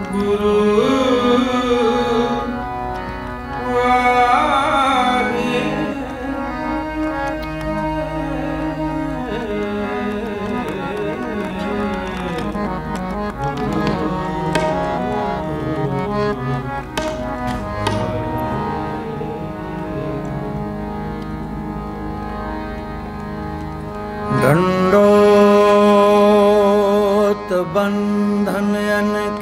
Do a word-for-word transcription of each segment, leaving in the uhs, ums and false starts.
गुरु दंडोत बंधन अनक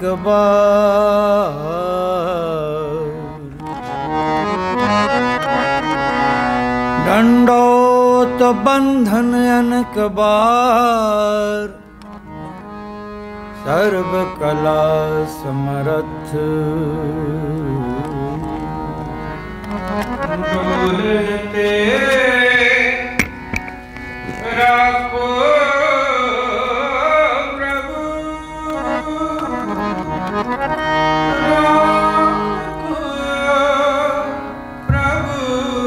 बार, दंडोत बंधन अनक बार, सर्व कला समर्थ डोलते राखो प्रभु, राखो प्रभु।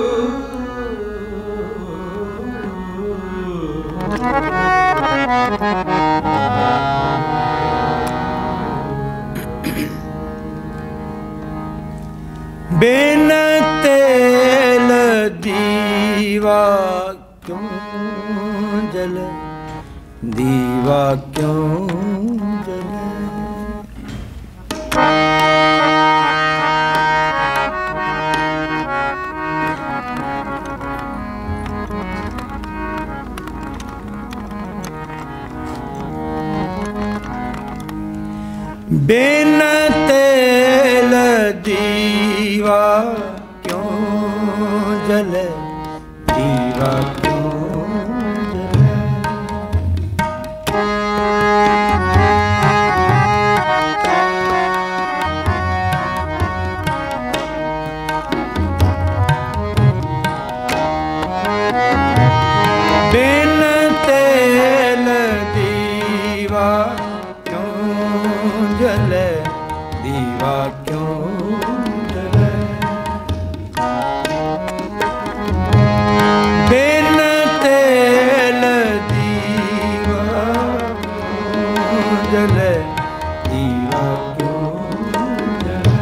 बिन तेल दीवा क्यों जले, दीवा क्यों जले। बिन तेल दीवा क्यों जले, दीवा क्यों जले। बिन तेल दीवा जले, दीवा क्यों जले। बिन तेल दीवा क्यों जले, दीवा क्यों जले।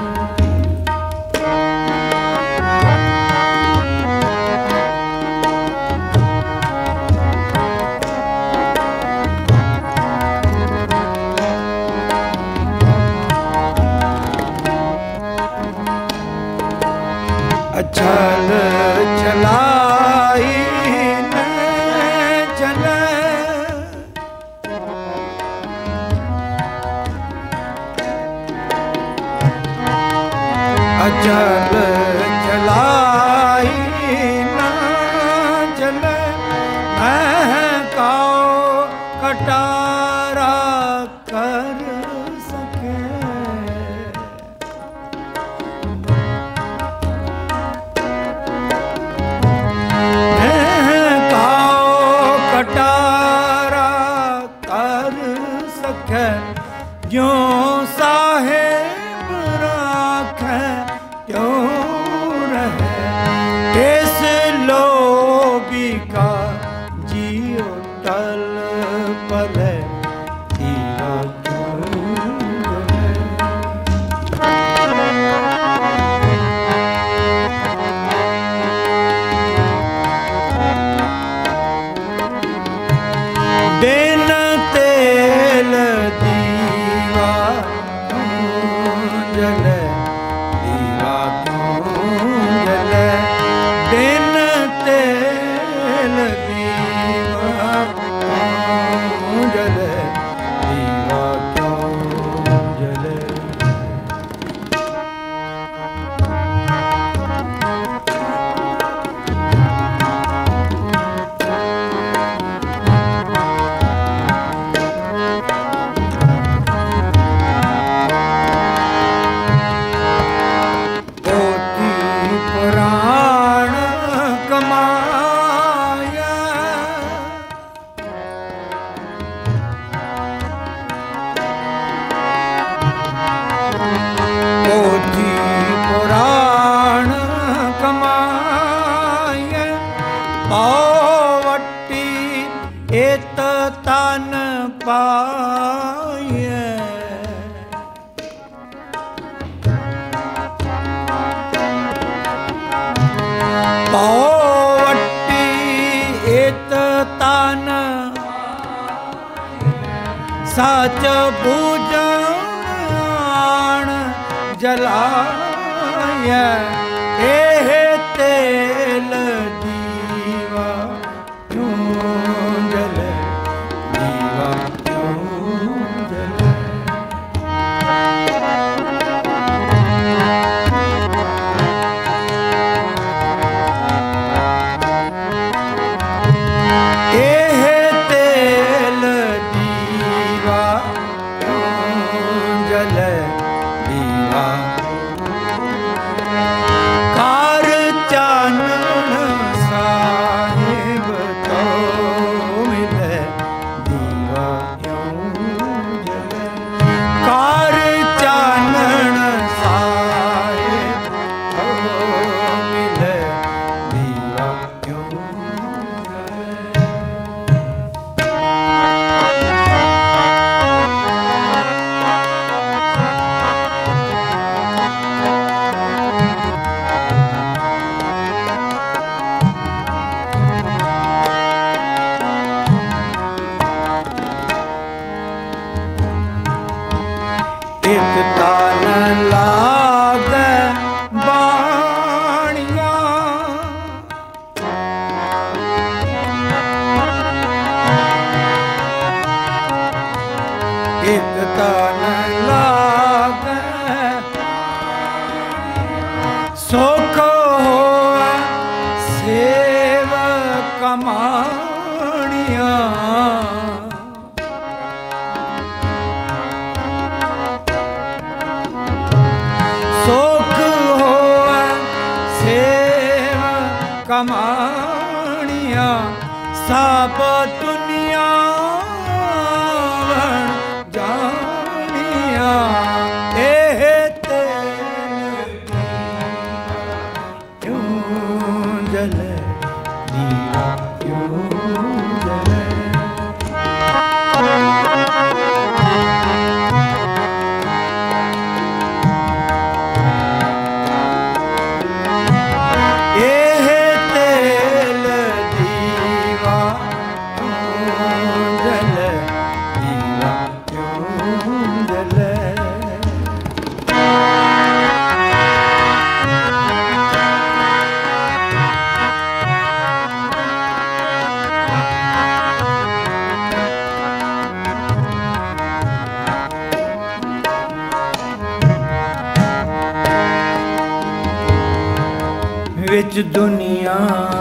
अचल चलाई न चले, अचल चलाई न चले। महकाओ कटारा कर सके, कटारा कर सके। ज्यों साहेब राखे त्यों रहे, इस लोभी का जियो टल पले, दीवा क्यों जले। बिन तेल दीवा क्यों जले, दीवा क्यों जले। बिन तेल दीवा क्यों जले, दीवा क्यों जले। प्राण कमाया, पोथी पुराण कमाया। पावटी एत तन पाए, सच बुझाण जलाय एह तेल दीवा क्यों जले दीवा क्यों जले। एह तेल दीवा क्यों जले दीवा कार चानन साहिब तो मिले दीवा क्यों जले। कार चानन साहिब तो मिले दीवा क्यों जले। एक तान लाग बाणिया एक तान लाग सुख होवे सेव कमाणिया। सुख होवे सेव कमाणिया सब दुनिया वण जानिया। एह तेल क्यों जले दीवा क्यों जले। एह तेल दीवा क्यों जले दीवा क्यों जले। विच दुनिया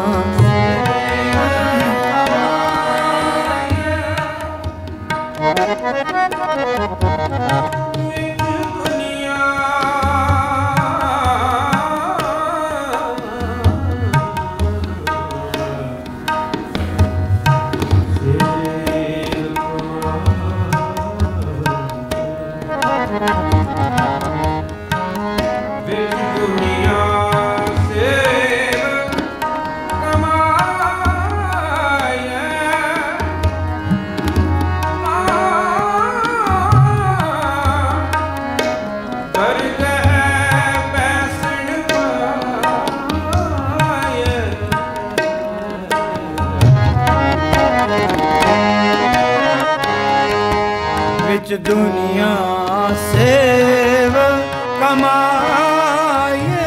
विच दुनिया सेव कमाए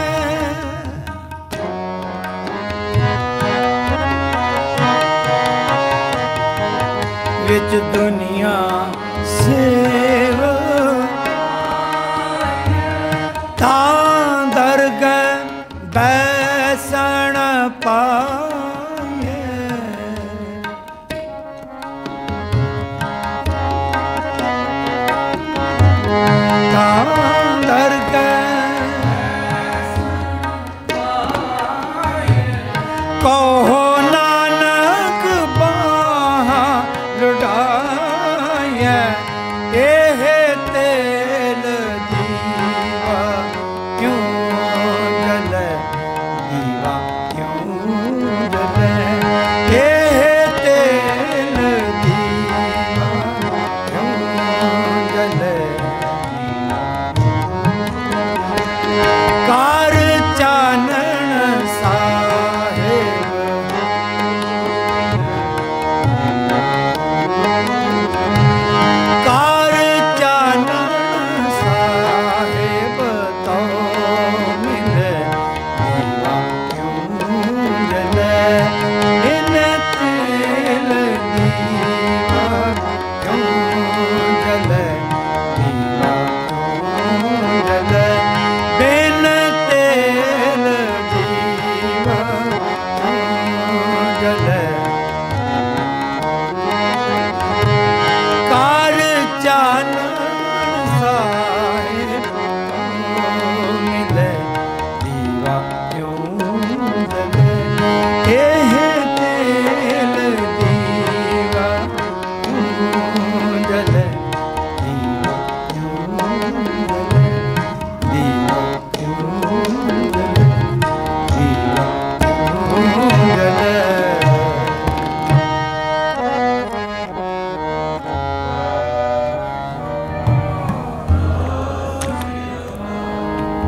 विच दुनिया सेव ता